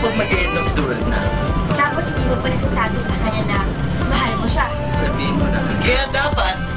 pag mag-end of the world na? Tapos hindi mo pa nasasabi sa kanya na mahal mo siya. Sabihin mo na. Kaya dapat,